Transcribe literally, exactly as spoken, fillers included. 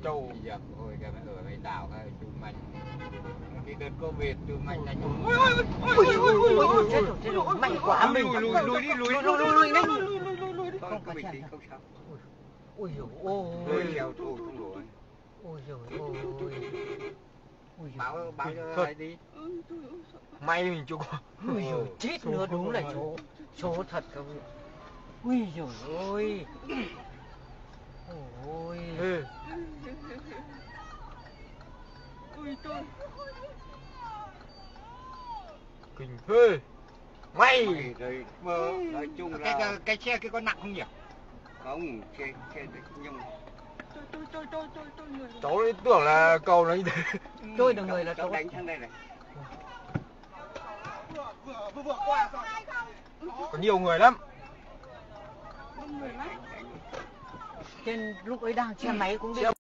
châu. Giờ hồi cái ở cái đảo cái chú mạnh cái đợt Covid chú mạnh là chú Ôi ôi ôi ôi ôi ôi chết rồi chết rồi mạnh quá mình lùi lùi lùi đi lùi lùi lùi lùi nhanh không có bình tĩnh không sao. Ôi dồi Ôi ôi treo thôi không nổi. ôi dồi ôi ôi Báo báo cho ai đi. may mình chưa có ôi dồi chết nữa đúng là số số thật không. Ui dồi ôi ôi ừ. Kinh phê may rồi mơ nói chung là cái cái xe cái có nặng không nhỉ? Không xe xe nhưng cháu tưởng là cầu nó như thế. Tôi là người là cháu đánh sang đây này. Có nhiều người lắm. Người lắm. Trên lúc ấy đang xe máy cũng đi.